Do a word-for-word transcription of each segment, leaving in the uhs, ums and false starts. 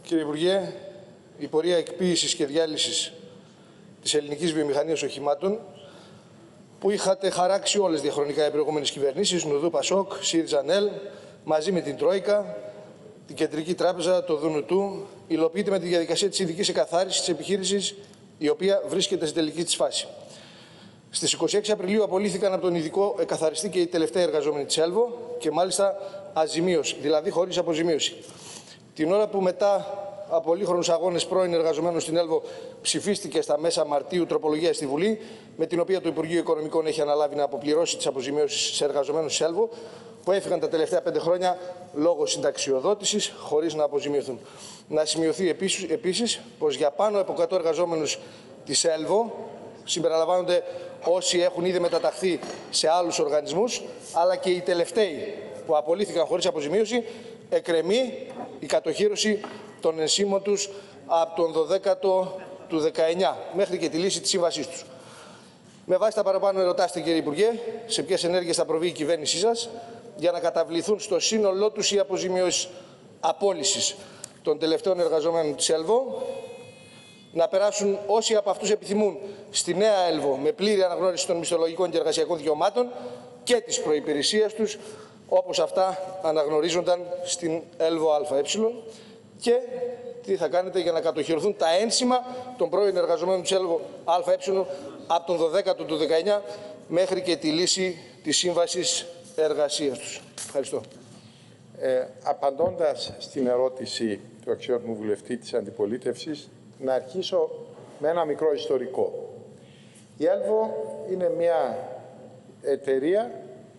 Κύριε Υπουργέ, η πορεία εκποίησης και διάλυσης της ελληνικής βιομηχανίας οχημάτων που είχατε χαράξει όλες διαχρονικά οι προηγούμενες κυβερνήσεις, Νουδού, Πασόκ, ΣΥΡΙΖΑ, ΝΕΛ, μαζί με την Τρόικα, την Κεντρική Τράπεζα, το ΔΝΤ, υλοποιείται με τη διαδικασία της ειδικής εκαθάρισης της επιχείρησης, η οποία βρίσκεται στην τελική της φάση. Στις είκοσι έξι Απριλίου απολύθηκαν από τον ειδικό εκαθαριστή και οι τελευταίοι εργαζόμενοι της Έλβο και μάλιστα αζημίωση, δηλαδή χωρίς αποζημίωση. Την ώρα που μετά από πολύχρονους αγώνες πρώην εργαζομένων στην Έλβο ψηφίστηκε στα μέσα Μαρτίου τροπολογία στη Βουλή, με την οποία το Υπουργείο Οικονομικών έχει αναλάβει να αποπληρώσει τις αποζημιώσεις σε εργαζομένους της Έλβο, που έφυγαν τα τελευταία πέντε χρόνια λόγω συνταξιοδότησης χωρίς να αποζημιωθούν. Να σημειωθεί επίσης, επίσης πως για πάνω από εκατό εργαζόμενους της Έλβο συμπεριλαμβάνονται όσοι έχουν ήδη μεταταχθεί σε άλλους οργανισμούς, αλλά και οι τελευταίοι που απολύθηκαν χωρίς αποζημίωση, εκκρεμεί η κατοχύρωση των ενσύμων τους από τον δωδέκατο του δεκαεννιά μέχρι και τη λύση της σύμβασής τους. Με βάση τα παραπάνω ερωτάστε, κύριε Υπουργέ, σε ποιες ενέργειες θα προβεί η κυβέρνησή σας για να καταβληθούν στο σύνολό τους οι αποζημιώσεις απόλυσης των τελευταίων εργαζομένων της Έλβο, να περάσουν όσοι από αυτούς επιθυμούν στη νέα Έλβο με πλήρη αναγνώριση των μισθολογικών και εργασιακών δικαιωμάτων και της προϋπηρεσίας τους, όπως αυτά αναγνωρίζονταν στην Έλβο ΑΕ, και τι θα κάνετε για να κατοχυρωθούν τα ένσημα των πρώην εργαζομένων της Έλβο ΑΕ από τον δωδέκατο του δεκαεννιά μέχρι και τη λύση της σύμβασης εργασίας τους. Ευχαριστώ. Ε, απαντώντας στην ερώτηση του αξιότιμου βουλευτή της Αντιπολίτευσης, να αρχίσω με ένα μικρό ιστορικό. Η Έλβο είναι μια εταιρεία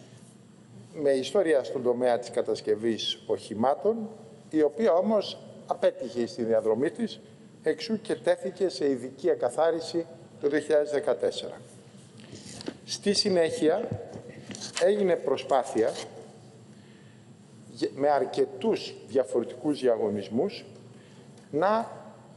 με ιστορία στον τομέα της κατασκευής οχημάτων, η οποία όμως απέτυχε στη διαδρομή της, εξού και τέθηκε σε ειδική εκαθάριση το δύο χιλιάδες δεκατέσσερα. Στη συνέχεια έγινε προσπάθεια με αρκετούς διαφορετικούς διαγωνισμούς να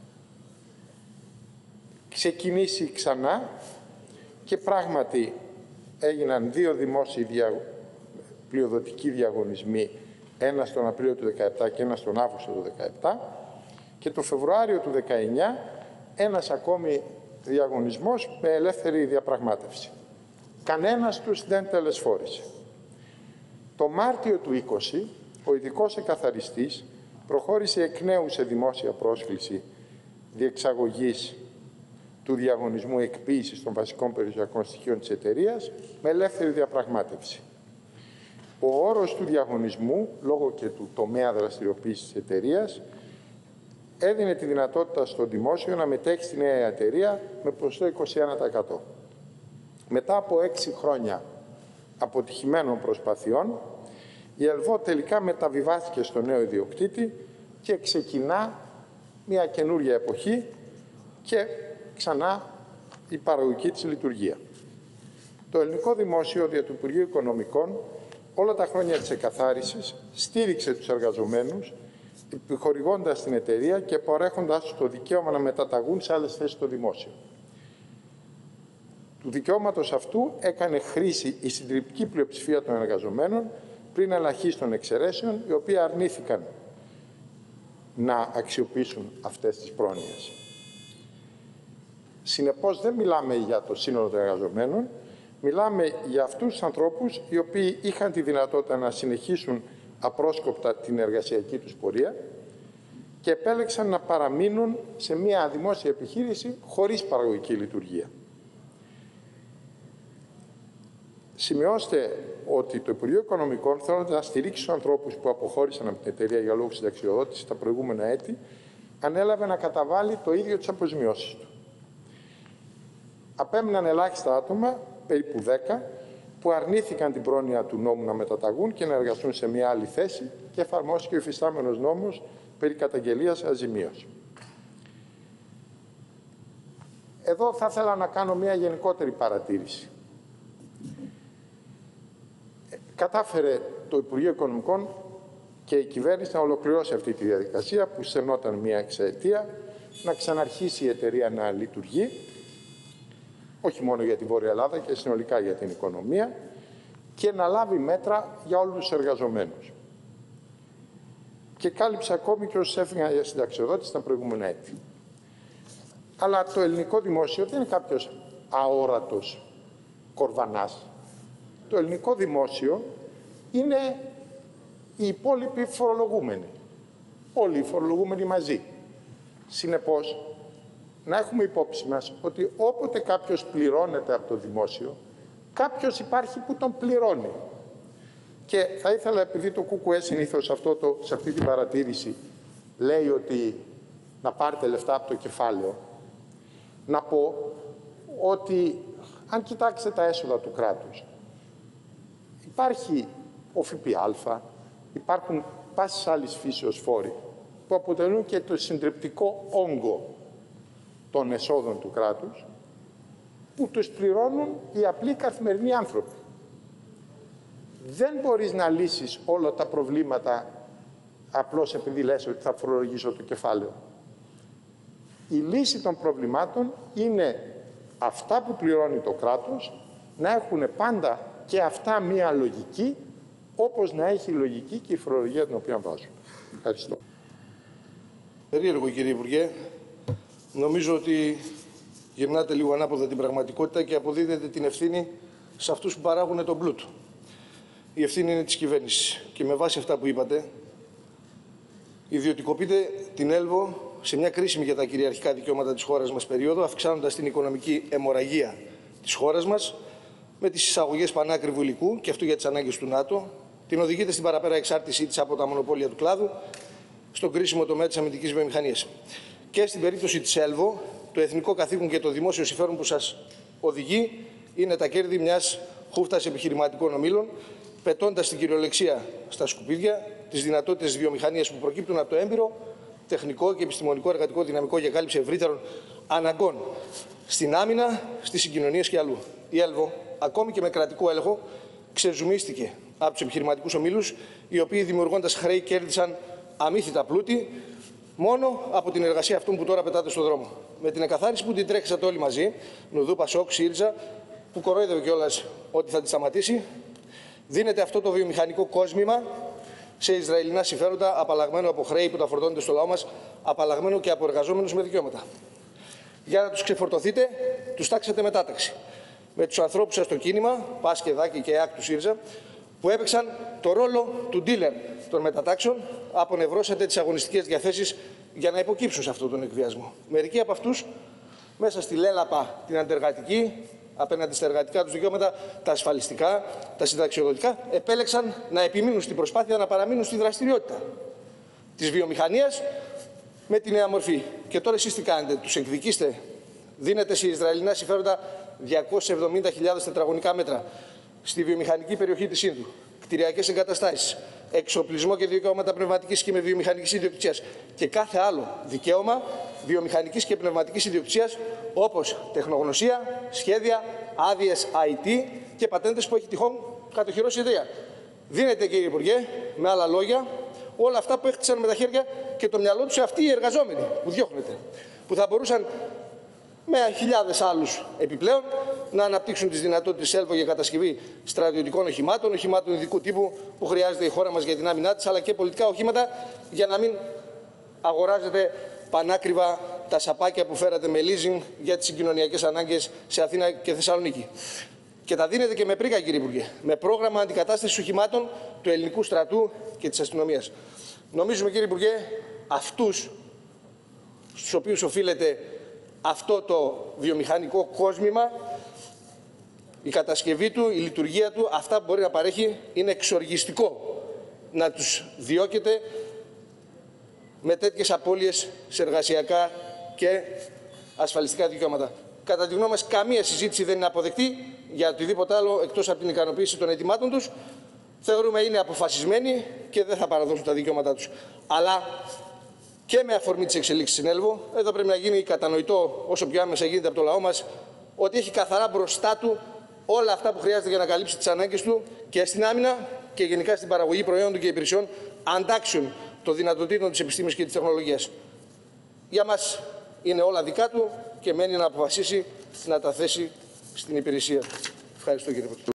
ξεκινήσει ξανά και πράγματι έγιναν δύο δημόσιοι δια... πλειοδοτικοί διαγωνισμοί, ένα τον Απρίλιο του δύο χιλιάδες δεκαεπτά και ένα τον Αύγουστο του δύο χιλιάδες δεκαεπτά, και το Φεβρουάριο του δύο χιλιάδες δεκαεννιά ένας ακόμη διαγωνισμός με ελεύθερη διαπραγμάτευση. Κανένας τους δεν τελεσφόρησε. Το Μάρτιο του είκοσι, ο ειδικός εκαθαριστής προχώρησε εκ νέου σε δημόσια πρόσκληση διεξαγωγής του διαγωνισμού εκποίησης των βασικών περιουσιακών στοιχείων της εταιρείας με ελεύθερη διαπραγμάτευση. Ο όρος του διαγωνισμού, λόγω και του τομέα δραστηριοποίησης της εταιρείας, έδινε τη δυνατότητα στο δημόσιο να μετέχει στη νέα εταιρεία με ποσοστό είκοσι ένα τοις εκατό. Μετά από έξι χρόνια αποτυχημένων προσπαθειών, η Έλβο τελικά μεταβιβάστηκε στο νέο ιδιοκτήτη και ξεκινά μια καινούργια εποχή και ξανά η παραγωγική της λειτουργία. Το ελληνικό δημόσιο δια του Υπουργείου Οικονομικών όλα τα χρόνια της εκαθάρισης στήριξε τους εργαζομένους, επιχορηγώντας την εταιρεία και παρέχοντας τους το δικαίωμα να μεταταγούν σε άλλες θέσεις στο δημόσιο. Του δικαιώματος αυτού έκανε χρήση η συντριπτική πλειοψηφία των εργαζομένων πριν ελαχίστων εξαιρέσεων, οι οποίοι αρνήθηκαν να αξιοποιήσουν αυτές τις πρόνοιες. Συνεπώς, δεν μιλάμε για το σύνολο των εργαζομένων, μιλάμε για αυτούς τους ανθρώπους οι οποίοι είχαν τη δυνατότητα να συνεχίσουν απρόσκοπτα την εργασιακή τους πορεία και επέλεξαν να παραμείνουν σε μια δημόσια επιχείρηση χωρίς παραγωγική λειτουργία. Σημειώστε ότι το Υπουργείο Οικονομικών, θέλοντας να στηρίξει τους ανθρώπους που αποχώρησαν από την εταιρεία για λόγους συνταξιοδότησης τα προηγούμενα έτη, ανέλαβε να καταβάλει το ίδιο τις αποζημιώσεις του. Απέμειναν ελάχιστα άτομα, περίπου δέκα, που αρνήθηκαν την πρόνοια του νόμου να μεταταγούν και να εργαστούν σε μια άλλη θέση και εφαρμόστηκε ο υφιστάμενος νόμος περί καταγγελίας αζημίως. Εδώ θα ήθελα να κάνω μια γενικότερη παρατήρηση. Κατάφερε το Υπουργείο Οικονομικών και η κυβέρνηση να ολοκληρώσει αυτή τη διαδικασία που στενόταν μια εξαετία, να ξαναρχίσει η εταιρεία να λειτουργεί, όχι μόνο για την Βόρεια Ελλάδα και συνολικά για την οικονομία, και να λάβει μέτρα για όλους τους εργαζομένους. και κάλυψε ακόμη και όσους έφυγαν για συνταξιοδότηση τα προηγούμενα έτη. Αλλά το ελληνικό δημόσιο δεν είναι κάποιος αόρατος κορβανάς. Το ελληνικό δημόσιο είναι οι υπόλοιποι φορολογούμενοι. Όλοι οι φορολογούμενοι μαζί. Συνεπώς, να έχουμε υπόψη μας ότι όποτε κάποιος πληρώνεται από το δημόσιο, κάποιος υπάρχει που τον πληρώνει. Και θα ήθελα, επειδή το ΚΚΕ συνήθως αυτό το, σε αυτή την παρατήρηση λέει ότι να πάρετε λεφτά από το κεφάλαιο, να πω ότι αν κοιτάξετε τα έσοδα του κράτους, υπάρχει ο ΦΠΑ, υπάρχουν πάσης άλλης φύσεως φόροι που αποτελούν και το συντριπτικό όγκο των εσόδων του κράτους, που τους πληρώνουν οι απλοί καθημερινοί άνθρωποι. Δεν μπορείς να λύσεις όλα τα προβλήματα απλώς επειδή λες ότι θα φορολογήσω το κεφάλαιο. Η λύση των προβλημάτων είναι αυτά που πληρώνει το κράτος να έχουν πάντα και αυτά μία λογική, όπως να έχει λογική και η φορολογία την οποία βάζουν. Ευχαριστώ. Περίεργο, κύριε Υπουργέ. Νομίζω ότι γυρνάτε λίγο ανάποδα την πραγματικότητα και αποδίδετε την ευθύνη σε αυτούς που παράγουν τον πλούτο. Η ευθύνη είναι της κυβέρνησης. Και με βάση αυτά που είπατε, ιδιωτικοποιείτε την Έλβο σε μια κρίσιμη για τα κυριαρχικά δικαιώματα της χώρας μας περίοδο, αυξάνοντας την οικονομική αιμορραγία της χώρας μας με τις εισαγωγές πανάκριβου υλικού και αυτού για τις ανάγκες του ΝΑΤΟ, την οδηγείτε στην παραπέρα εξάρτησή της από τα μονοπόλια του κλάδου, στον κρίσιμο τομέα της αμυντικής βιομηχανίας. Και στην περίπτωση της Έλβο, το εθνικό καθήκον και το δημόσιο συμφέρον που σας οδηγεί είναι τα κέρδη μιας χούφτας επιχειρηματικών ομίλων, πετώντας την κυριολεξία στα σκουπίδια τις δυνατότητες της βιομηχανίας που προκύπτουν από το έμπειρο, τεχνικό και επιστημονικό εργατικό δυναμικό για κάλυψη ευρύτερων αναγκών στην άμυνα, στις συγκοινωνίες και αλλού. Η Έλβο, ακόμη και με κρατικό έλεγχο, ξεζουμίστηκε από τους επιχειρηματικούς ομίλους, οι οποίοι δημιουργώντας χρέη κέρδισαν αμύθιτα πλούτη μόνο από την εργασία αυτών που τώρα πετάτε στον δρόμο. Με την εκαθάριση που την τρέξατε όλοι μαζί, Νουδού, Πασόκ, ΣΥΡΙΖΑ, που κορόιδευε κιόλας ότι θα τη σταματήσει, δίνεται αυτό το βιομηχανικό κόσμημα σε Ισραηλινά συμφέροντα, απαλλαγμένο από χρέη που τα φορτώνεται στο λαό μας, απαλλαγμένο και από εργαζόμενους με δικαιώματα. Για να τους ξεφορτωθείτε, τους τάξατε μετάταξη. Με τους ανθρώπους σας στο κίνημα, Πάσκε, Δάκη και ΕΑΚ του ΣΥΡΙΖΑ, που έπαιξαν το ρόλο του ντίλερ των μετατάξεων, απονευρώσατε τις αγωνιστικές διαθέσεις για να υποκύψουν σε αυτόν τον εκβιασμό. Μερικοί από αυτούς, μέσα στη λέλαπα την αντεργατική, απέναντι στα εργατικά τους δικαιώματα, τα ασφαλιστικά, τα συνταξιοδοτικά, επέλεξαν να επιμείνουν στην προσπάθεια να παραμείνουν στη δραστηριότητα της βιομηχανίας με τη νέα μορφή. Και τώρα εσείς τι κάνετε, τους εκδικήστε, δίνετε σε Ισραηλινά συμφέροντα διακόσιες εβδομήντα χιλιάδες τετραγωνικά μέτρα στη βιομηχανική περιοχή της Ίνδου, κτηριακές εγκαταστάσεις, εξοπλισμό και δικαιώματα πνευματικής και με βιομηχανικής ιδιοκτησίας και κάθε άλλο δικαίωμα βιομηχανικής και πνευματικής ιδιοκτησίας, όπως τεχνογνωσία, σχέδια, άδειες άι τι και πατέντες που έχει τυχόν κατοχυρώσει η εταιρεία. Δίνετε, κύριε Υπουργέ, με άλλα λόγια, όλα αυτά που έχτισαν με τα χέρια και το μυαλό τους αυτοί οι εργαζόμενοι που διώχνετε, που θα μπορούσαν με χιλιάδες άλλους επιπλέον να αναπτύξουν τις δυνατότητες Έλβο για κατασκευή στρατιωτικών οχημάτων, οχημάτων ειδικού τύπου που χρειάζεται η χώρα μας για την άμυνά της, αλλά και πολιτικά οχήματα για να μην αγοράζετε πανάκριβα τα σαπάκια που φέρατε με leasing για τις συγκοινωνιακές ανάγκες σε Αθήνα και Θεσσαλονίκη. Και τα δίνετε και με πρίκα, κύριε Υπουργέ, με πρόγραμμα αντικατάστασης οχημάτων του ελληνικού στρατού και της αστυνομίας. Νομίζουμε, κύριε Υπουργέ, αυτούς στους οποίους οφείλεται αυτό το βιομηχανικό κόσμημα, η κατασκευή του, η λειτουργία του, αυτά που μπορεί να παρέχει, είναι εξοργιστικό να τους διώκεται με τέτοιες απώλειες σε εργασιακά και ασφαλιστικά δικαιώματα. Κατά τη γνώμη μας, καμία συζήτηση δεν είναι αποδεκτή για οτιδήποτε άλλο εκτός από την ικανοποίηση των αιτημάτων τους. Θεωρούμε είναι αποφασισμένοι και δεν θα παραδώσουν τα δικαιώματά τους. Αλλά και με αφορμή τις εξελίξεις στην Έλβο, εδώ πρέπει να γίνει κατανοητό όσο πιο άμεσα γίνεται από το λαό μας ότι έχει καθαρά μπροστά του όλα αυτά που χρειάζεται για να καλύψει τις ανάγκες του και στην άμυνα και γενικά στην παραγωγή προϊόντων και υπηρεσιών αντάξεων των δυνατοτήτων της επιστήμης και της τεχνολογίας. Για μας είναι όλα δικά του και μένει να αποφασίσει να τα θέσει στην υπηρεσία. Ευχαριστώ, κύριε Πρόεδρε.